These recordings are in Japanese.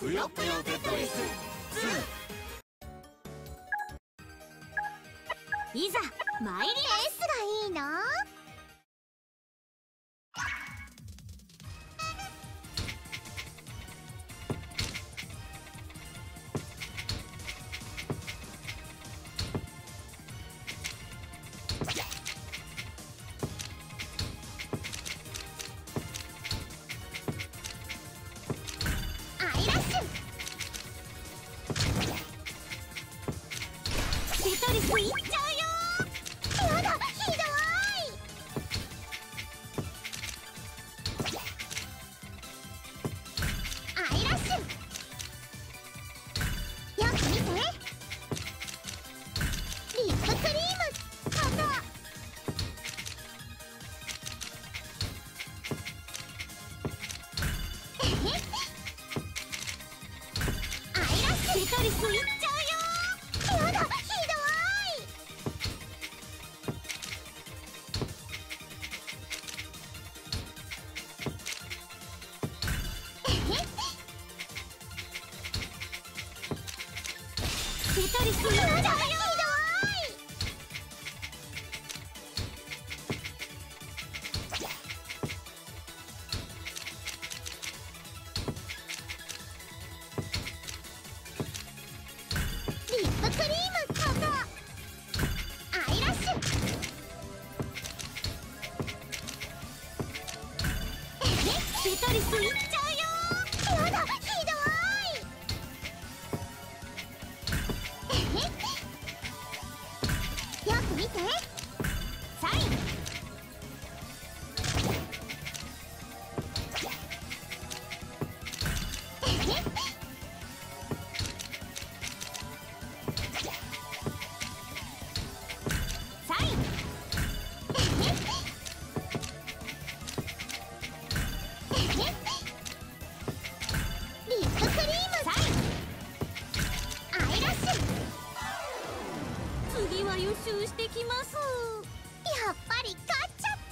ぷよぷよテトリス2。いざ参ります。 がいいの？ テトリスいっちゃうよ。 やだ、ひどい。アイラッシュ。よく見て。リップクリーム。ハト。えへっ。アイラッシュ。 テトリスいっちゃうよ。 やだ、ひどい。 テトリスいっちゃうよ。 リップクリーム。ハト。アイラッシュ。えへっ。 テトリスいっちゃうよ。 やだ、ひどい。えへっ。よく見て。 サイン。 えへっ。 サイン。 えへっ。えへっ。リップクリーム。 サイン。 アイラッシュ。 次は予習してきます。 やっぱり勝っちゃった。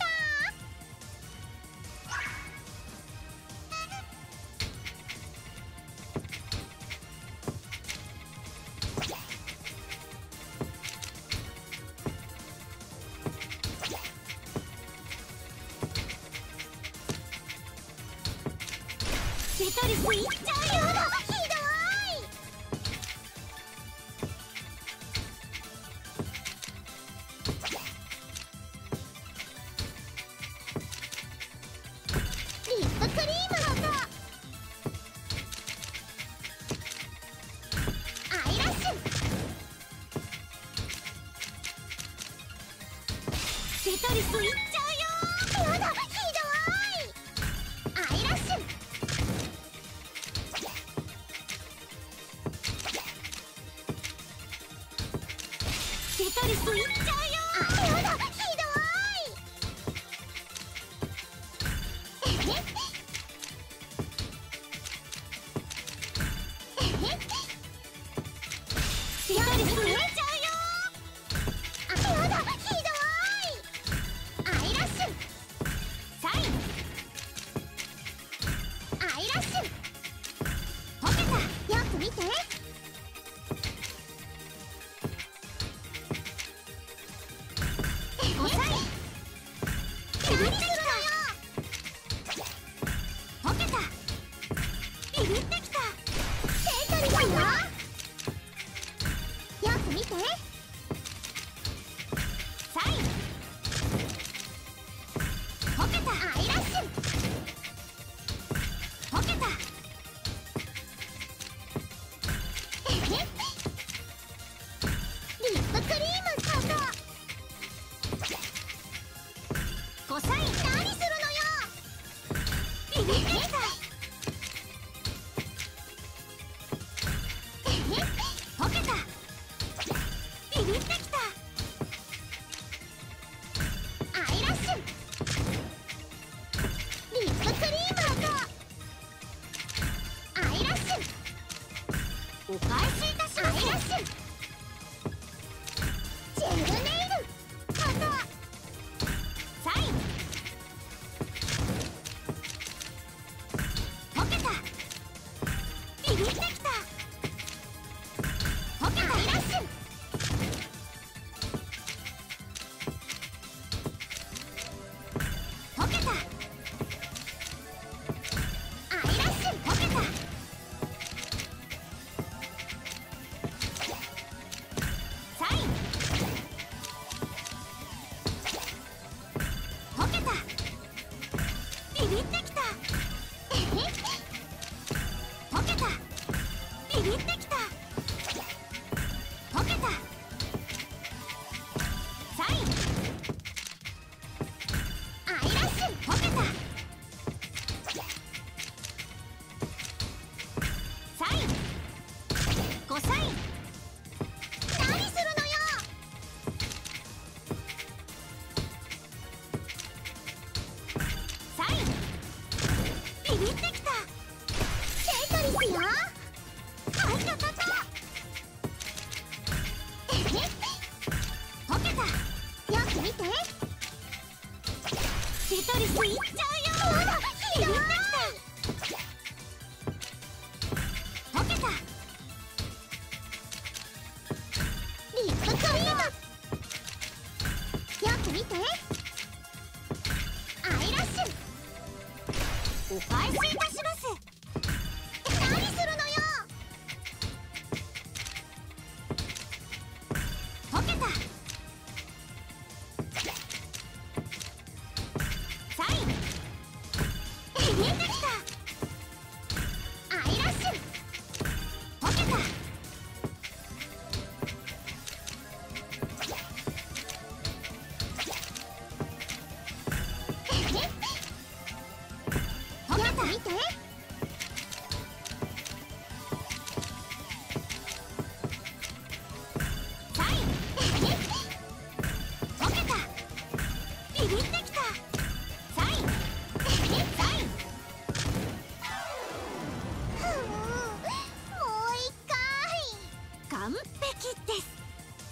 テトリスいっちゃうよ。 やだ、ひどい。リップクリーム。ハト。アイラッシュ。 テトリスいっちゃうよ。 やだ、ひどい。アイラッシュ。 テトリスいっちゃうよ。 やだ、ひどい。えへっ。えへっ。 テトリスいっちゃうよ。 やだ、ひどい。アイラッシュ。 サイン。 アイラッシュ。 ほけた。 よく見て。 5サイン。 何するのよ。 ほけた。ビビってきた。 テトリスよ。よく見て。 サイン。ほけた。 アイラッシュ。 ほけた。 えへっ。リップクリーム。ハト。 5サイン。 何するのよ。 ビビってきた。 えへっ。 ほけた。ビビってきた。 アイラッシュ。リップクリーム。ハト。アイラッシュ。 お返しいたしまアイラッす。 シュ。ジェルネイル。ハサイン。ほけた。ビビってすよ。あいたたた。溶けた。よく見て。テトリスいっちゃうよ。やだ、ひどい。溶けた。リップクリーム。よく見て。アイラッシュ。お返しいたします。何するのよ。溶けた。サイン。見えてきた。アイラッシュ。溶けた。よく見て。サイン。溶けた。ビビってきた。サイン。サイン。もう一回。完璧です。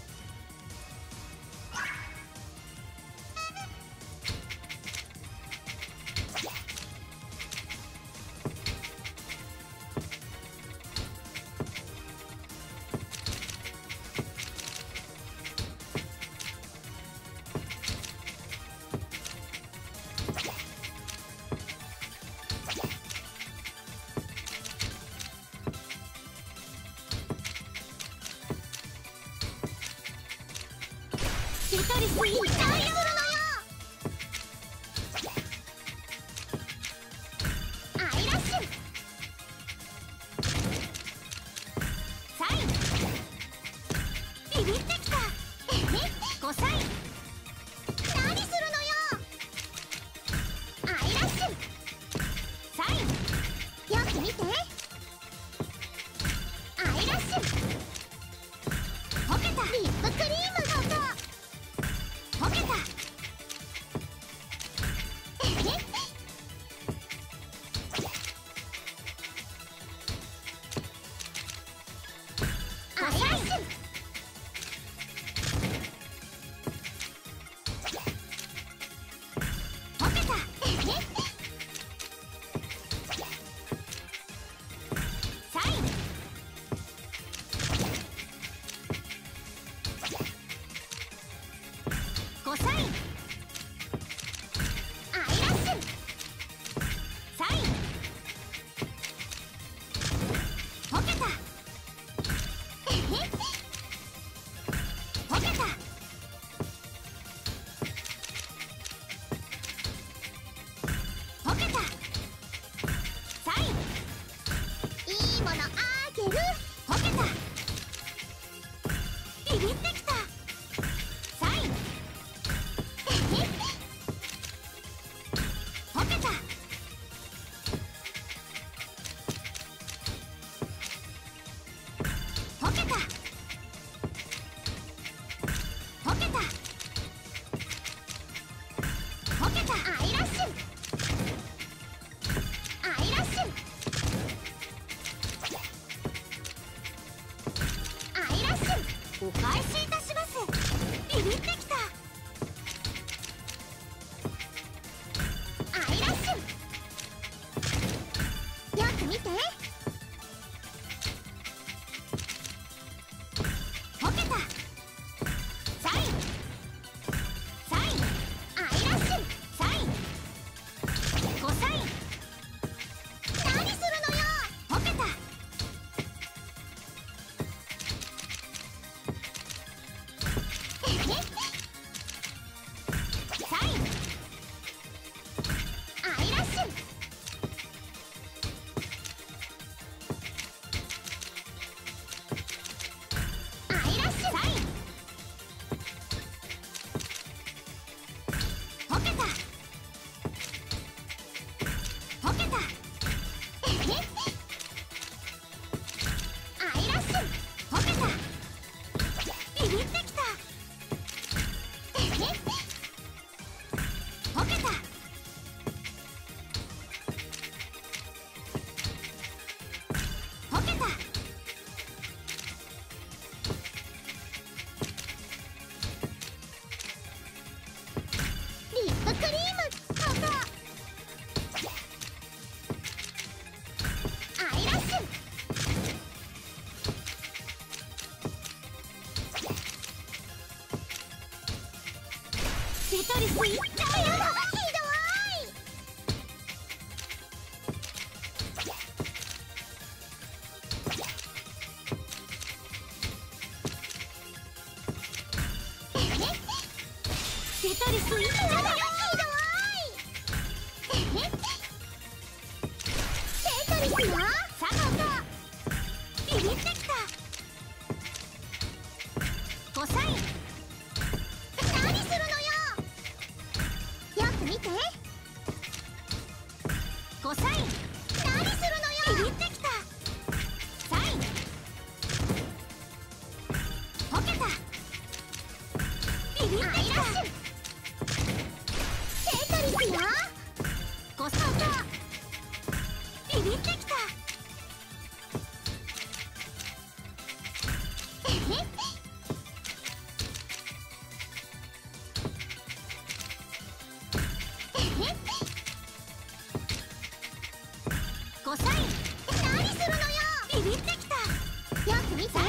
テトリスいっちゃうよ。アイラッシュ。サイン。ビビってきた。5サイン。何するのよ。アイラッシュ。サイン。よく見て。アイラッシュ。溶けた。リップクリーム。溶けた。アイラッシュ。溶けた。サイン。5サイン。アイラッシュ。サイン。溶けた。溶けた。溶けた。サイン。いいものあげる。溶けた。ビビってきた。サイン。溶けた。溶けた。溶けた。溶けた。アイラッシュ。アイラッシュ。アイラッシュ。お返しいたします。ビビってきた。アイラッシュ。よく見て。溶けた。サイン。サイン。アイラッシュ。サイン。5サイン。何するのよ。溶けた。 いっちゃう。やだ、ひどい。テトリスいっちゃうよ。ひどい。テトリスよ。サガトビビってきた。コサイン。何するのよ。よく見て。コサイン。何するのよ。ビビってきた。サイン。解けた。ビビってきた。テトリスよ。コサイン。ビビってきた。コサイン。何するのよ。ビビってきた。よく見て。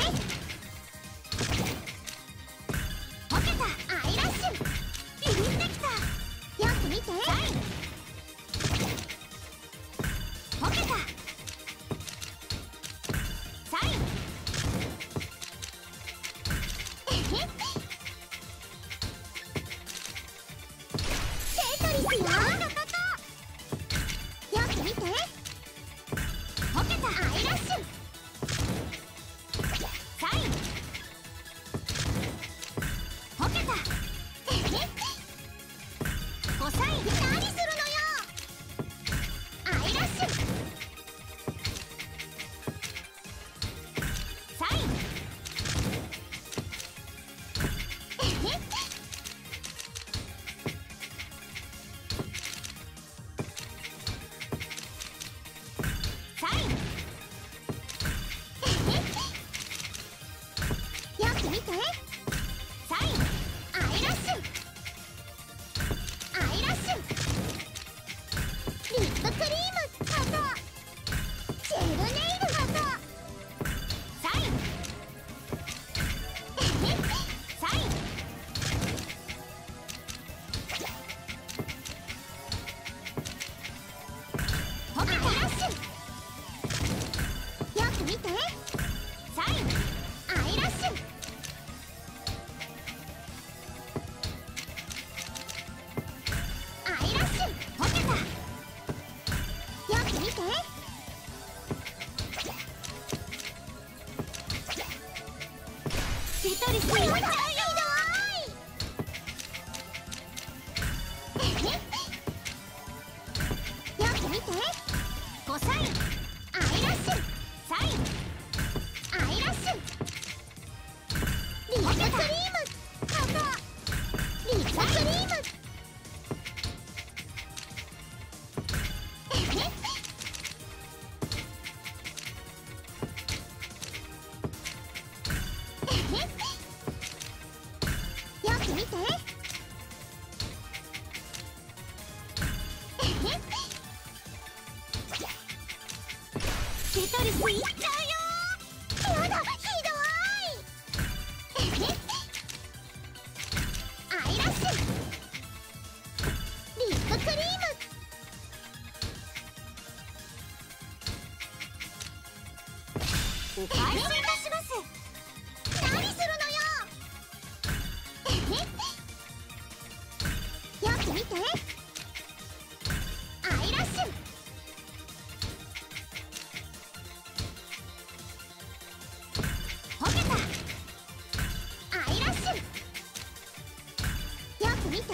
解けた。アイラッシュ。ビビってきた。よく見て。サイン。解けた。サイン。テトリスよ。よく見て。解けた。アイラッシュ。サイン。解けた。コサイン。何するのよ。アイラッシュ。サイン。サイン。よく見て。サイン。アイラッシュ。アイラッシュ。リップクリーム。ハト。ジェルネイル。ハト。サイン。サイン。アイラッシュ。よく見て。サイン。アイラッシュ。アイラッシュ。解けた。よく見て。テトリスいっちゃうよ。よく見て。コサイン。アイラッシュ。サイン。アイラッシュ。リップクリーム。ハト。リップクリーム。よく見て。テトリスいっちゃうよ。やだ、ひどい。アイラッシュ。リップクリーム。お返しいたします。何するのよ。よく見て。アイラッシュ。解けた。アイラッシュ。よく見て。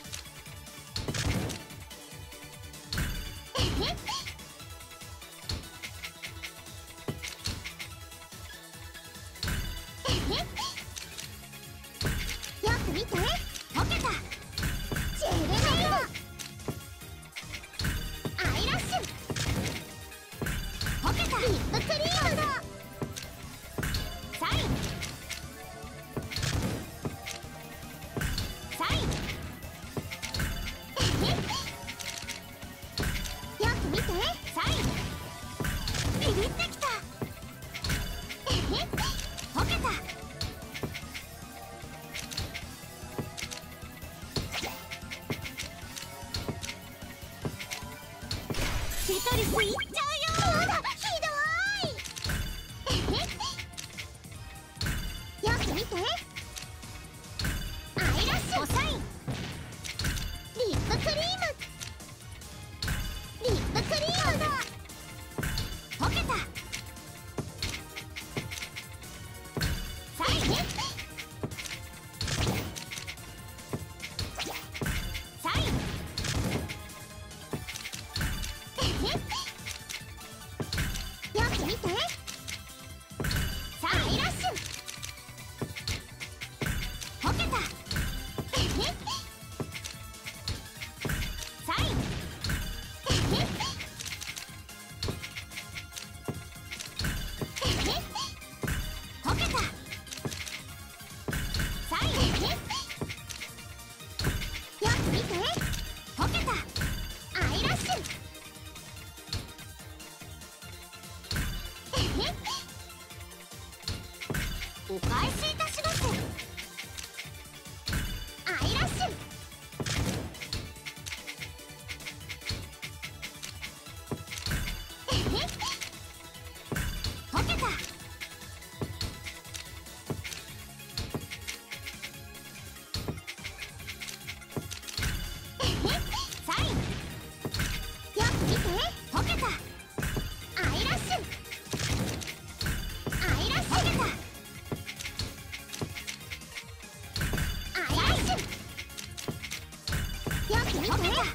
よく見て。解けた。ジェルネイル。アイラッシュ。解けた。リップクリームだ。サイン。サイン。よく見て。サイン。ビビってきた。解けた。 見て。さあアイラッシュ。溶けた。サイン。溶けた。サイン。よく見て。溶けた。アイラッシュ。お返しいたします。アイラッシュ。溶けた。サイン。よく見て。溶けた。アイラッシュ。アイラッシュ。溶けた。アイラッシュ。よく見て。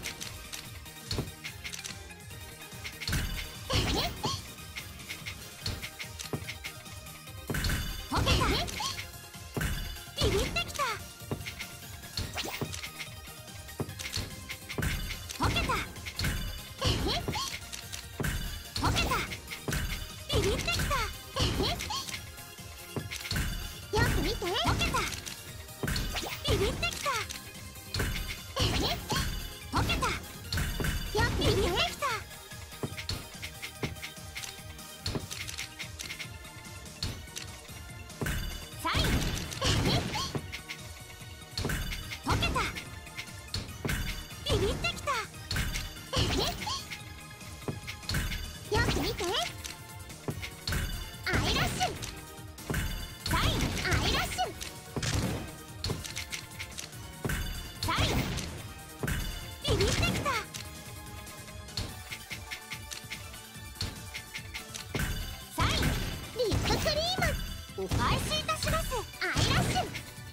溶けた。ビビってきた。溶けた。溶けた。ビビってきた。よく見て。溶けた。ビビってきた。溶けた。よく見て。ビビってきた。サイン。溶けた。ビビってきた。よく見て。アイラッシュ。サイン。アイラッシュ。サイン。ビビってきた。サイン。リップクリーム。お返しいたします。アイラッシュ。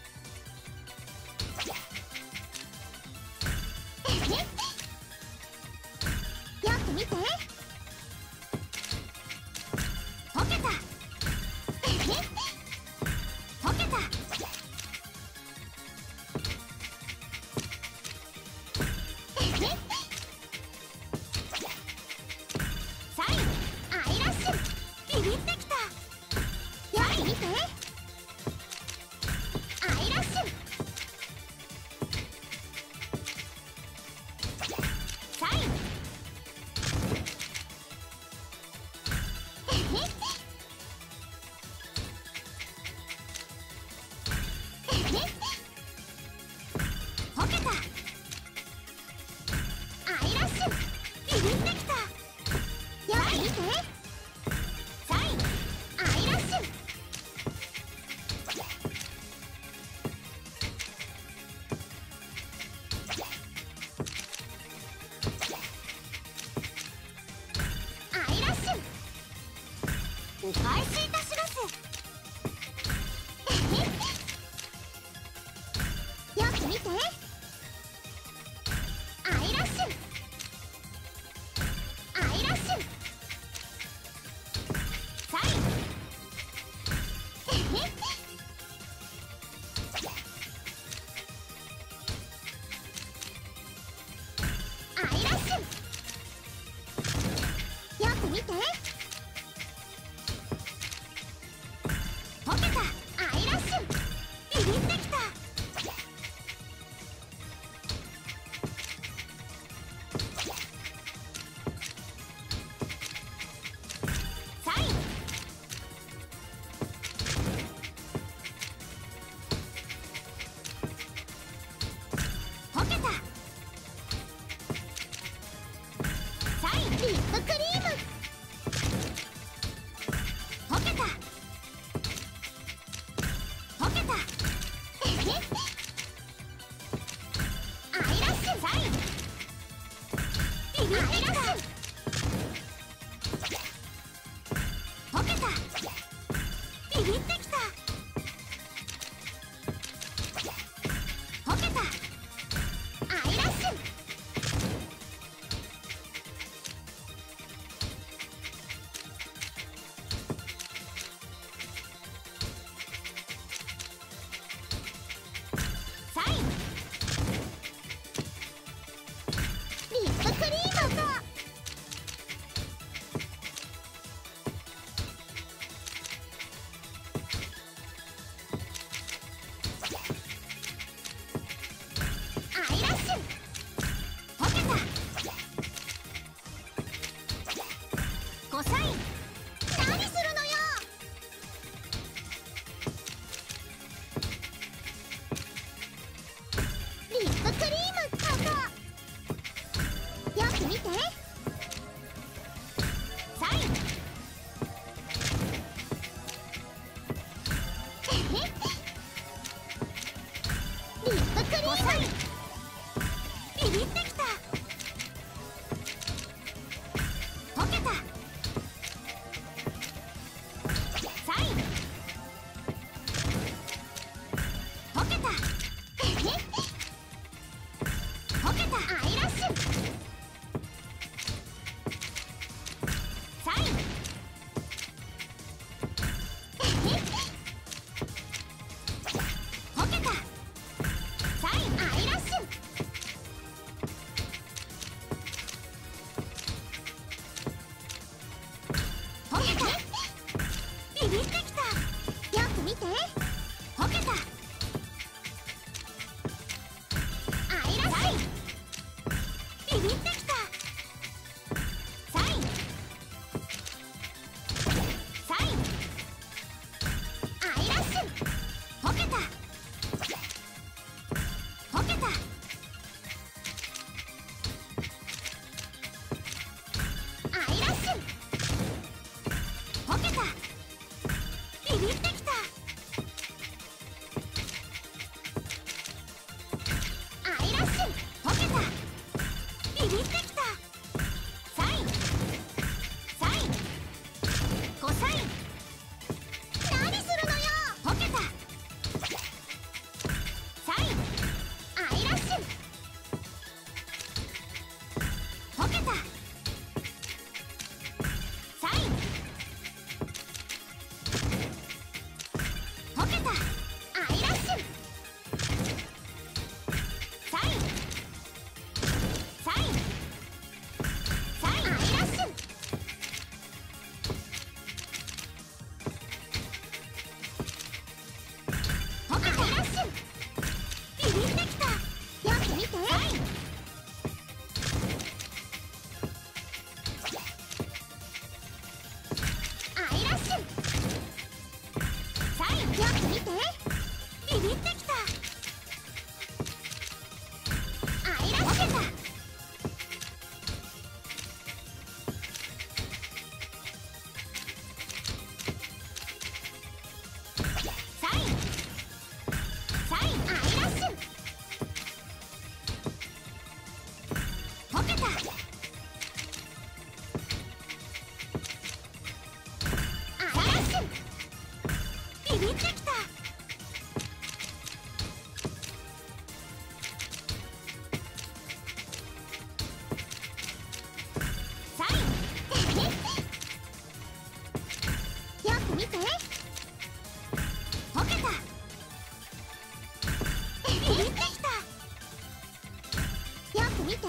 よく見て。溶けた。溶けた。サイン。アイラッシュ。ビビってきた。よく見て。アイラッシュ。サイン。溶けた。アイラッシュ。ビビってきた。よく見て。サイン。アイラッシュ。アイラッシュ。お返しいたします。よく見て。アイラッシュ。アイラッシュ。サイン。アイラッシュ。よく見て。溶けた。アイラッシュ。ビビってきた。サイン。溶けた。サイン。リップクリーム。溶けた。溶けた。アイラッシュ。サイン。ビビってきた。溶けた。ビビってきた。溶けた。アイラッシュ。 ビってきた。アイラッシュ溶けた。ビビってきた。サインサインコサイン。何するのよ。溶けた。サインアイラッシュ溶けた。サイン溶けた。アイラッシュサインサインサインアイラッシュ溶けた。アイラッシュビビってきた。よく見て。サインアイラッシュサインよく見て。ビビってきた。アイラッシュ溶けた。サインサインアイラッシュ溶けた。アイラッシュビビってきた。サインよく見て。溶けた。ビビってきた。よく見て。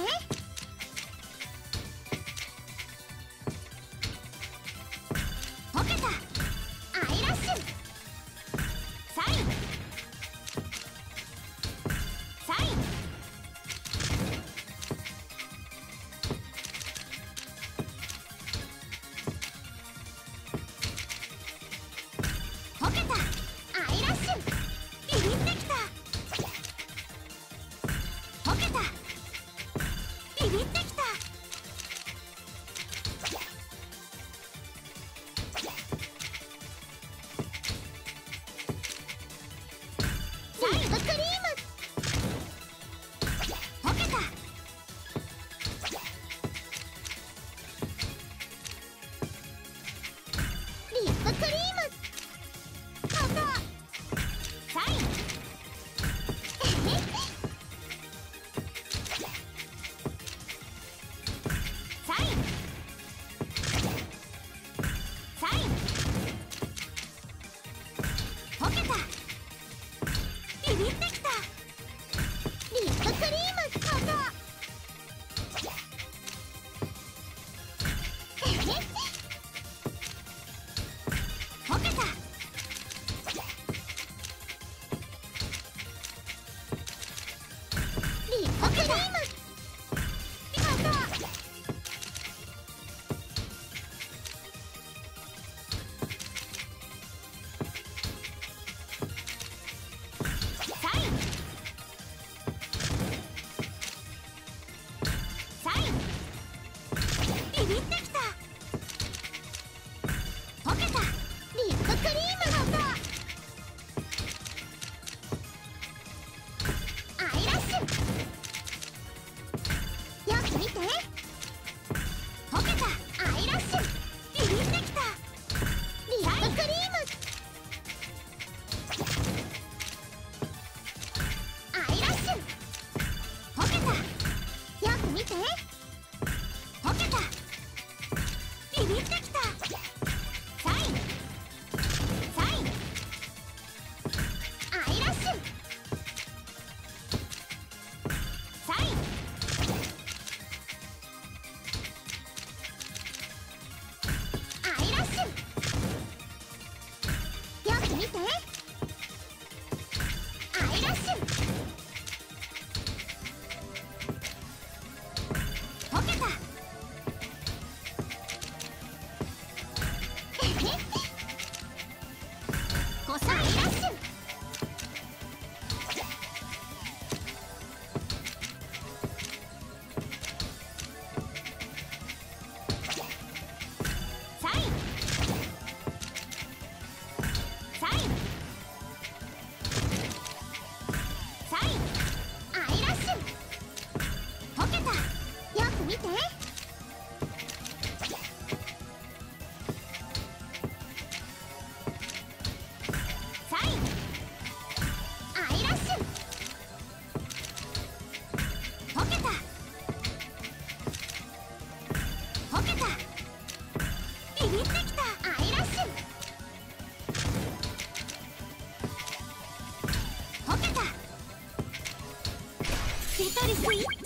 溶けた。アイラッシュサインサイン溶けた。アイラッシュビビってきた。溶けた。ビビってきた。リップクリーム溶けた。リップクリームまた。サインサインサイン溶けた。ビビってきた。リップクリームまた。溶けた。リップクリームまた。サインサインビビってきた。溶けた。リップクリームスイッチ